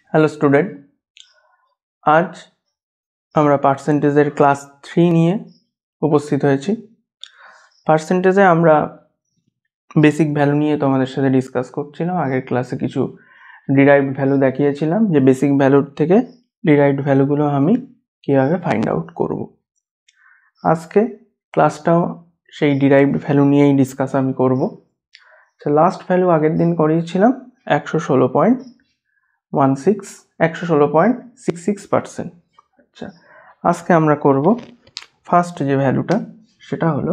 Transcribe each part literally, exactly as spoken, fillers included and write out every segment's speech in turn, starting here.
Hello student, আজ আমরা পার্সেন্টেজের class three নিয়ে উপস্থিত হয়েছি। পার্সেন্টেজে আমরা বেসিক ভ্যালু নিয়ে তোমাদের সাথে ডিসকাস করছিলাম। আগের ক্লাসে কিছু ডিরাইভড ভ্যালু দেখিয়েছিলাম যে বেসিক ভ্যালুর থেকে ডিরাইভড ভ্যালুগুলো আমি কীভাবে ফাইন্ড আউট করব। আজকে ক্লাসটাও সেই ডিরাইভড ভ্যালু নিয়েই ডিসকাস আমি করব। লাস্ট ভ্যালু আগের দিন করিয়েছিলাম একশো ষোলো পয়েন্ট ওয়ান সিক্স একশো ষোলো পয়েন্ট সিক্স সিক্স পার্সেন্ট। আচ্ছা, আজকে আমরা করব ফার্স্ট যে ভ্যালুটা, সেটা হলো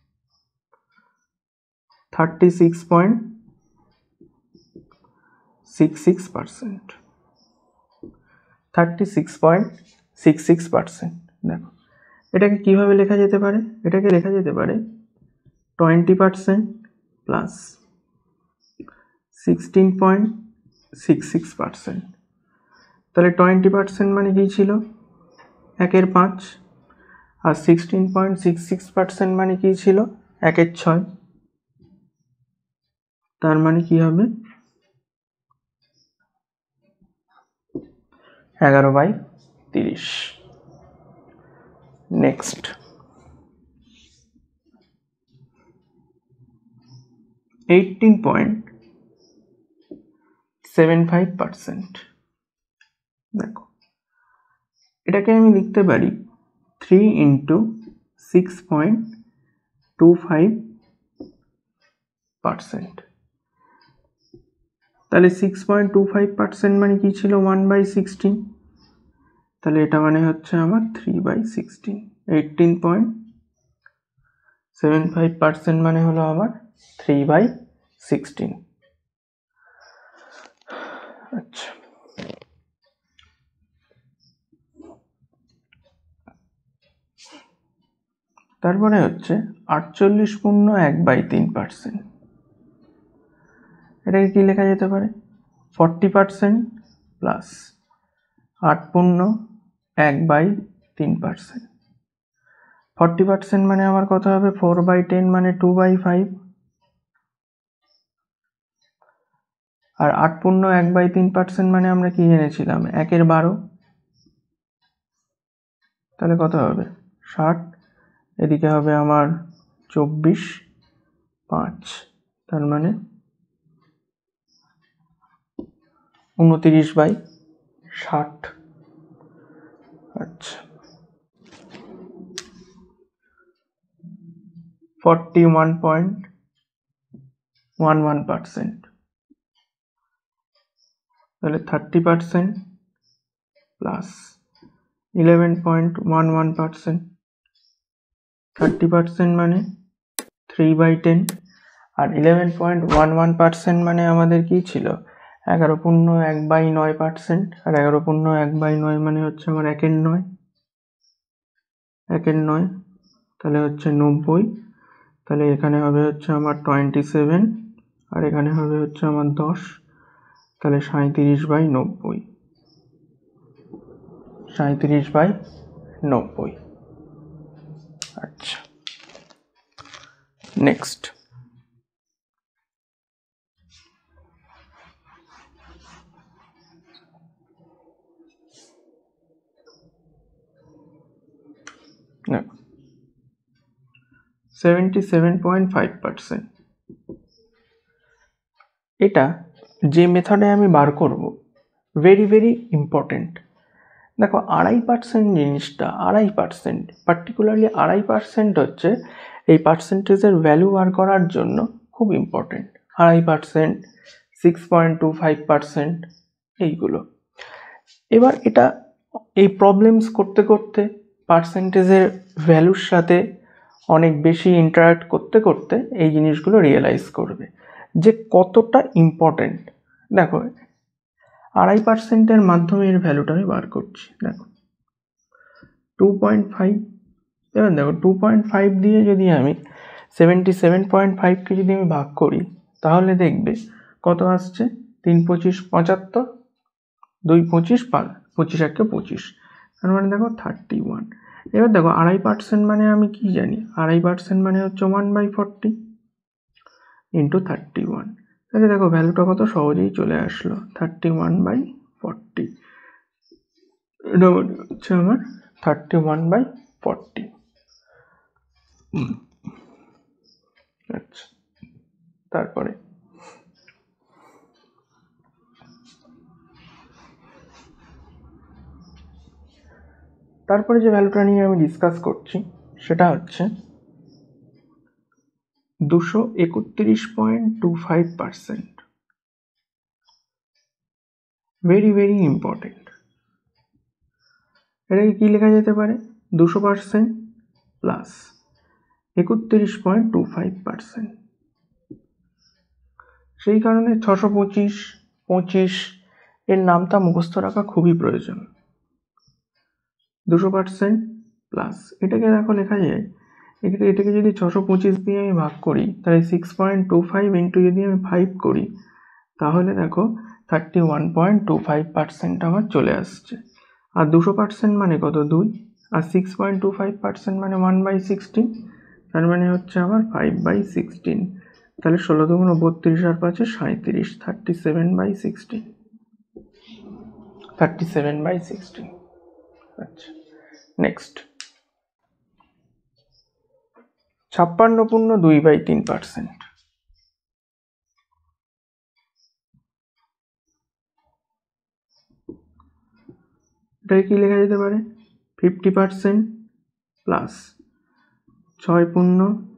thirty six point six six percent thirty six point six six percent. দেখো এটাকে কীভাবে লেখা যেতে পারে? এটাকে লেখা যেতে পারে twenty percent plus sixteen point six six percent. তাহলে টোয়েন্টি পার্সেন্ট মানে কী ছিল? একের পাঁচ। আর sixteen point six six percent মানে কী ছিল? একের ছয়। তার মানে কি হবে? এগারো বাই তিরিশ। Next, eighteen point seven five percent. দেখো এটাকে আমি লিখতে পারি three into six point two five percent. তাহলে six point two five percent মানে কি ছিল? One by sixteen. তাহলে এটা মানে হচ্ছে আমার three by sixteen. Eighteen point seven five percent মানে হলো আমার থ্রি বাই সিক্সটিন। আচ্ছা, তারপরে হচ্ছে আটচল্লিশ পূর্ণ এক বাই তিন পার্সেন্ট। এটাকে কি লেখা যেতে পারে? ফর্টি পার্সেন্ট প্লাস আট পূর্ণ এক বাই তিন পার্সেন্ট। ফর্টি পার্সেন্ট মানে আমার কত হবে? ফোর বাই টেন মানে টু বাই ফাইভ। আর আট পূর্ণ এক বাই তিন পার্সেন্ট মানে আমরা কি জেনেছিলাম? একের বারো। তাহলে কত হবে? ষাট। এদিকে হবে আমার চব্বিশ পাঁচ, তার মানে উনতিরিশ বাই ষাট। আচ্ছা, forty one point one one percent. তাহলে thirty percent plus eleven point one one percent. Thirty percent মানে থ্রি বাই টেন। আর eleven point one one percent মানে আমাদের কি ছিল? এগারো পূর্ণ এক বাই নয় পার্সেন্ট। আর এগারো পূর্ণ এক বাই নয় মানে হচ্ছে আমার একের নয় একের নয় তাহলে হচ্ছে নব্বই। তাহলে এখানে হবে হচ্ছে আমার টোয়েন্টি সেভেন, আর এখানে হবে হচ্ছে আমার দশ। তাহলে সাঁত্রিশ বাই নব্বই সাঁত্রিশ বাই নব্বই। আচ্ছা, next, seventy seven point five percent. এটা যে মেথডে আমি বার করব, ভেরি ভেরি ইম্পর্টেন্ট। দেখো আড়াই পার্সেন্ট জিনিসটা, আড়াই পার্সেন্ট পার্টিকুলারলি আড়াই পার্সেন্ট হচ্ছে এই পার্সেন্টেজের ভ্যালু বার করার জন্য খুব ইম্পর্টেন্ট। আড়াই percent, six point two five percent, এইগুলো। এবার এটা এই প্রবলেমস করতে করতে পার্সেন্টেজের ভ্যালুর সাথে অনেক বেশি ইন্টারাক্ট করতে করতে এই জিনিসগুলো রিয়েলাইজ করবে যে কতটা ইম্পর্টেন্ট। দেখো আড়াই পার্সেন্টের মাধ্যমে এর ভ্যালুটা আমি বার করছি। দেখো টু পয়েন্ট ফাইভ। এবার দেখো টু পয়েন্ট ফাইভ দিয়ে যদি আমি সেভেন্টি সেভেন পয়েন্ট ফাইভকে যদি আমি ভাগ করি, তাহলে দেখবে কত আসছে? তিন পঁচিশ পঁচাত্তর, দুই পঁচিশ পাঁচ, পঁচিশ একে পঁচিশ, তার মানে দেখো থার্টি ওয়ান। এবার দেখো আড়াই পার্সেন্ট মানে আমি কি জানি? আড়াই পার্সেন্ট মানে হচ্ছে one by forty into thirty one. তাহলে দেখো ভ্যালুটা কত সহজেই চলে আসলো, থার্টি ওয়ান বাই ফর্টি, এটা হচ্ছে আমার থার্টি ওয়ান বাই ফর্টি। আচ্ছা, তারপরে তারপরে যে ভ্যালুটা নিয়ে আমি ডিসকাস করছি সেটা হচ্ছে দুশো একত্রিশ point two five percent. Very very important. এটাকে কি লেখা যেতে পারে? দুশো পার্সেন্ট প্লাস একত্রিশ পয়েন্ট টু ফাইভ পার্সেন্ট। সেই কারণে ছশো পঁচিশ পঁচিশ এর নামটা মুখস্থ রাখা খুবই প্রয়োজন। দুশো পার্সেন্ট প্লাস এটাকে দেখো লেখা যায়, এটাকে এটাকে যদি ছশো পঁচিশ দিয়ে আমি ভাগ করি তাহলে six point two five into যদি আমি ফাইভ করি তাহলে দেখো thirty one point two five percent আমার চলে আসছে। আর দুশো পার্সেন্ট মানে কত? দুই। আর six point two five percent মানে ওয়ান বাই সিক্সটিন, তার মানে হচ্ছে আমার ফাইভ বাই সিক্সটিন। তাহলে ষোলো দুগুণ বত্রিশ আর পাঁচে সাঁত্রিশ, thirty seven by sixteen, thirty seven by sixteen. আচ্ছা, নেক্সট ছাপ্পান্ন পূর্ণ দুই বাই তিন পার্সেন্ট। এটাকে কি লেখা যেতে পারে? ফিফটি পার্সেন্ট প্লাস ছয় পূর্ণ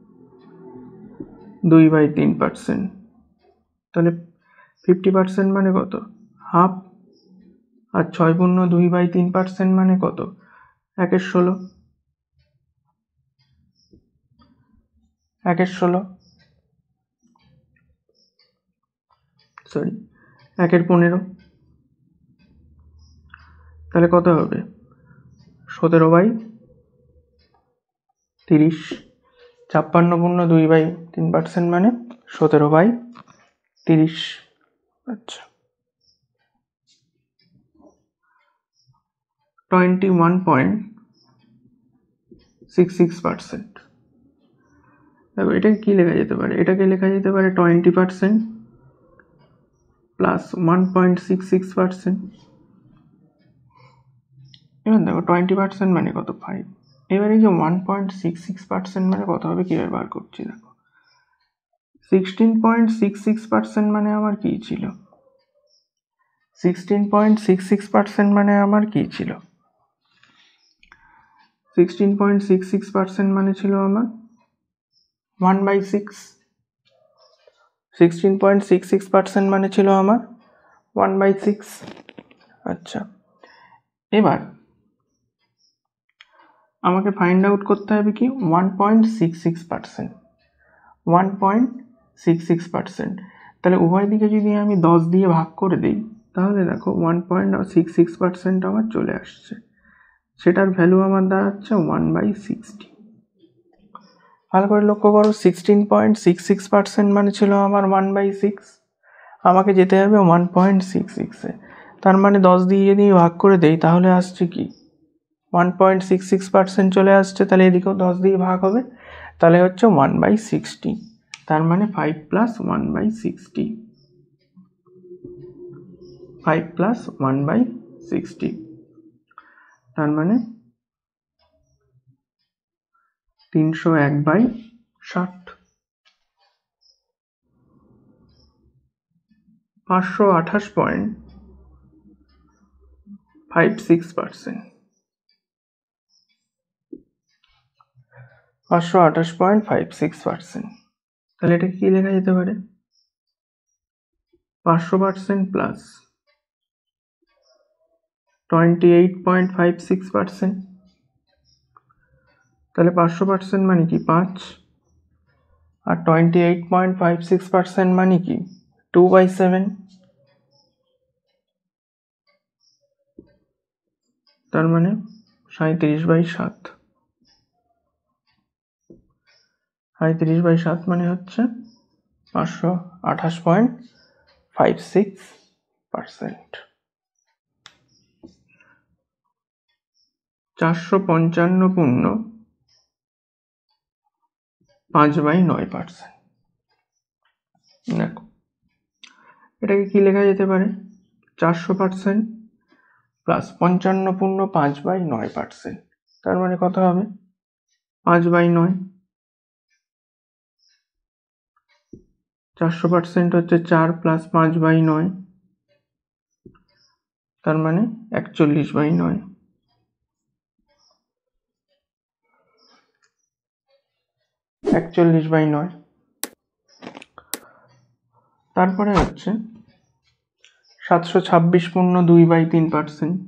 দুই বাই তিন পার্সেন্ট। তাহলে ফিফটি পার্সেন্ট মানে কত? হাফ। আর ছয় পূর্ণ দুই বাই তিন পার্সেন্ট মানে কত? একের ষোলো, একের ষোলো সরি একের পনেরো। তাহলে কত হবে? সতেরো বাই তিরিশ। ছাপ্পান্ন পূর্ণ দুই বাই তিন পার্সেন্ট মানে সতেরো বাই তিরিশ। আচ্ছা, twenty one point six six percent. দেখো এটাকে কি লেখা যেতে পারে? এটাকে লেখা যেতে পারে twenty percent plus one point six six percent. এবার দেখো টোয়েন্টি পার্সেন্ট মানে কত? ফাইভ। এবার এই যে one point six six percent মানে কত হবে কীভাবে বার করছি? দেখো sixteen point six six percent মানে আমার কী ছিল? Sixteen point six six percent মানে আমার কী ছিল? Sixteen point six six percent মানে ছিল আমার one by six. Sixteen point six six percent মানে ছিল আমার ওয়ান বাই সিক্স। আচ্ছা, এবার আমাকে ফাইন্ড আউট করতে হবে কি? One point six six percent. One point six six percent তাহলে উভয় দিকে যদি আমি দশ দিয়ে ভাগ করে দিই তাহলে দেখো one point six six percent আমার চলে আসছে। সেটার ভ্যালু আমার দাঁড়াচ্ছে ওয়ান বাই সিক্সটি। ভালো করে লক্ষ্য করো, sixteen point six six percent মানে ছিল আমার ওয়ান বাই সিক্স। আমাকে যেতে হবে ওয়ান পয়েন্ট সিক্স সিক্সে, তার মানে দশ দিয়ে যদি ভাগ করে দেই তাহলে আসছে কি? One point six six percent চলে আসছে। তাহলে এদিকেও দশ দিয়ে ভাগ হবে, তাহলে হচ্ছে ওয়ান বাই সিক্সটি। তার মানে five plus one by sixty, five plus one by sixty, তার মানে তিনশো এক বাই ষাট। পাঁচশো আঠাশ পয়েন্ট ফাইভ সিক্স পার্সেন্ট। পাঁচশো আঠাশ পয়েন্ট ফাইভ সিক্স পার্সেন্ট তাহলে এটা কি লেখা যেতে পারে? পাঁচশো percent plus twenty eight point five six percent. তাহলে পাঁচশো পার্সেন্ট মানে কি? পাঁচ। আর twenty eight point five six percent মানে কি? Two by seven. তার মানে সাঁত্রিশ বাই সাত। সাঁত্রিশ বাই সাত মানে হচ্ছে পাঁচশো আঠাশ পয়েন্ট ফাইভ সিক্স পার্সেন্ট। চারশো পঞ্চান্ন পূর্ণ পাঁচ বাই নয় পার্সেন্ট। দেখো এটাকে কি লেখা যেতে পারে? চারশো পার্সেন্ট প্লাস পঞ্চান্ন পূর্ণ পাঁচ বাই নয় পার্সেন্ট, তার মানে কত হবে পাঁচ বাই নয়। চারশো পার্সেন্ট হচ্ছে চার প্লাস পাঁচ বাই নয়, তার মানে একচল্লিশ বাই নয়। একচল্লিশ বাই নয়। তারপরে হচ্ছে সাতশো ছাব্বিশ পূর্ণ দুই বাই তিন পার্সেন্ট,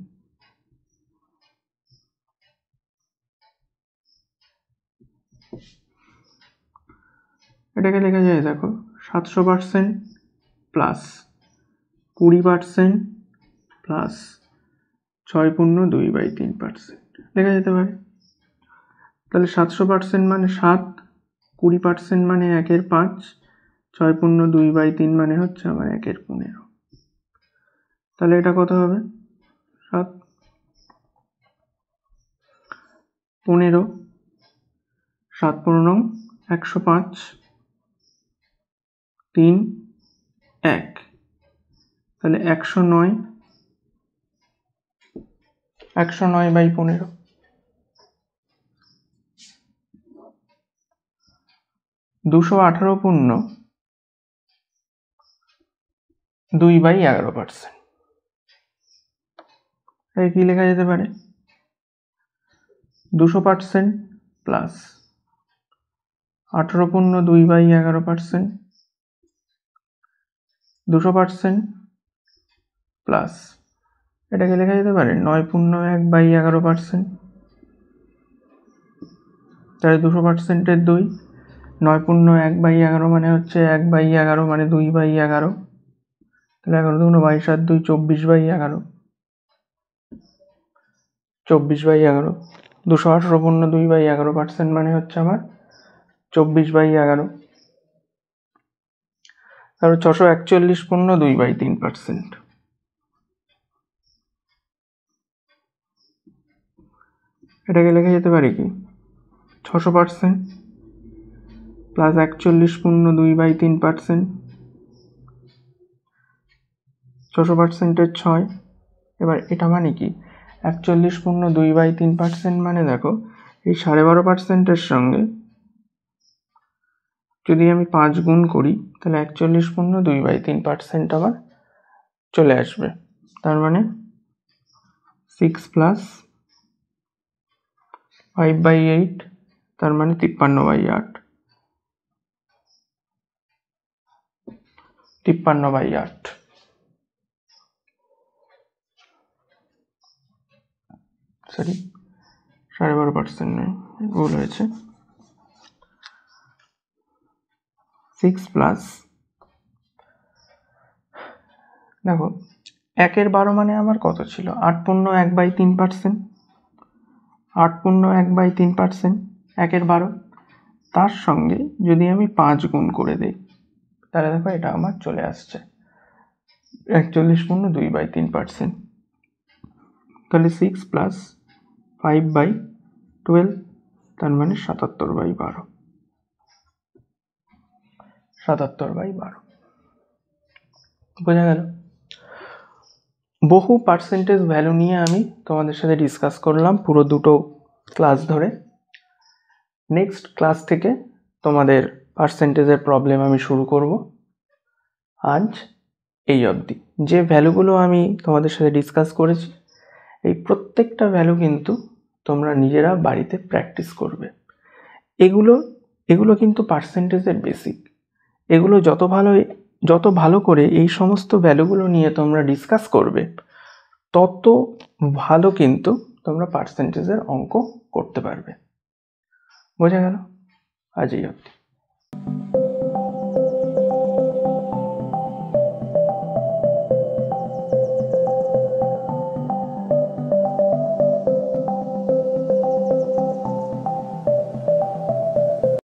এটাকে লেখা যায় দেখো সাতশো পার্সেন্ট প্লাস কুড়ি পার্সেন্ট প্লাস ছয় পূর্ণ দুই বাই তিন পার্সেন্ট লেখা যেতে পারে। তাহলে সাতশো পার্সেন্ট মানে সাত, কুড়ি পার্সেন্ট মানে একের পাঁচ, ছয় পূর্ণ দুই বাই তিন মানে হচ্ছে আমার একের পনেরো। তাহলে এটা কত হবে সাত পনেরো, সাত পনেরো একশো পাঁচ, তিন এক, তাহলে একশো নয়, একশো নয় বাই পনেরো। দুশো আঠারো পূর্ণ দুই বাই এগারো পার্সেন্ট, এই কি লেখা যেতে পারে দুশো পার্সেন্ট প্লাস আঠারো পূর্ণ দুই বাই এগারো পার্সেন্ট, দুশো পার্সেন্ট প্লাস এটাকে লেখা যেতে পারে নয় পূর্ণ এক বাই এগারো পার্সেন্ট, তাহলে দুশো পার্সেন্টের দুই, নয় পূর্ণ এক বাই এগারো মানে হচ্ছে এক বাই এগারো মানে দুই বাই এগারো, তাহলে এগারো দুগুণ বাইশ আর দুই চব্বিশ বাই এগারো, চব্বিশ বাই এগারো। দুশো আঠারো পূর্ণ দুই বাই এগারো পার্সেন্ট মানে হচ্ছে আমার চব্বিশ বাই এগারো। তারপর ছশো একচল্লিশ পূর্ণ দুই বাই তিন পার্সেন্ট, এটাকে লেখা যেতে পারে কি ছশো পার্সেন্ট প্লাস একচল্লিশ পূর্ণ দুই বাই তিন পার্সেন্ট, ছশো পার্সেন্টের ছয়। এবার এটা মানে কি একচল্লিশ পূর্ণ দুই বাই তিন পার্সেন্ট মানে দেখো এই সাড়ে বারো পার্সেন্টের সঙ্গে যদি আমি পাঁচ গুণ করি তাহলে একচল্লিশ পূর্ণ দুই বাই তিন পার্সেন্ট আবার চলে আসবে, তার মানে six plus five by eight, তার মানে তিপ্পান্ন বাই আট, তিপ্পান্ন বাই আট। সরি সাড়ে বারো পার্সেন্ট নয়, ভুল হয়েছে, সিক্স প্লাস দেখো একের বারো মানে আমার কত ছিল আট পূর্ণ এক বাই তিন পার্সেন্ট, আট পূর্ণ এক বাই তিন পার্সেন্ট একের বারো, তার সঙ্গে যদি আমি পাঁচ গুণ করে দিই তাহলে দেখো এটা আমার চলে আসছে একচল্লিশ পূর্ণ দুই বাই তিন পার্সেন্ট, তাহলে six plus five by twelve, তার মানে সাতাত্তর বাই বারো, সাতাত্তর বাই বারো। বোঝা গেল? বহু পার্সেন্টেজ ভ্যালু নিয়ে আমি তোমাদের সাথে ডিসকাস করলাম পুরো দুটো ক্লাস ধরে। নেক্সট ক্লাস থেকে তোমাদের পার্সেন্টেজের প্রবলেম আমি শুরু করব। আজ এই অবধি যে ভ্যালুগুলো আমি তোমাদের সাথে ডিসকাস করেছি এই প্রত্যেকটা ভ্যালু কিন্তু তোমরা নিজেরা বাড়িতে প্র্যাকটিস করবে। এগুলো এগুলো কিন্তু পার্সেন্টেজের বেসিক, এগুলো যত ভালো যত ভালো করে এই সমস্ত ভ্যালুগুলো নিয়ে তোমরা ডিসকাস করবে তত ভালো কিন্তু তোমরা পার্সেন্টেজের অঙ্ক করতে পারবে। বোঝা গেল? আজ এই অবধি।